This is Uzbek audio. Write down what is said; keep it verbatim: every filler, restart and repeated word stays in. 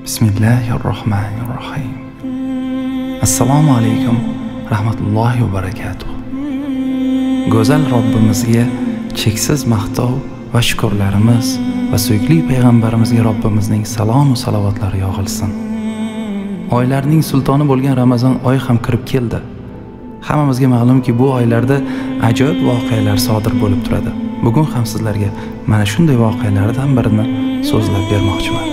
Bismillahirrohmanirrohim. Assalomu alaykum rahmatullohi va barakatuh. Go'zal Robbimizga cheksiz maqtov va shukrlarimiz va suyukli payg'ambarimizga Robbimizning salom va salovatlari yog'ilsin. Oylarning sultoni bo'lgan Ramazon oyi ham kirib keldi. Hammamizga ma'lumki, bu oylarda ajoyib voqealar sodir bo'lib turadi. Bugun ham sizlarga mana shunday voqealardan birini so'zlab bermoqchiman.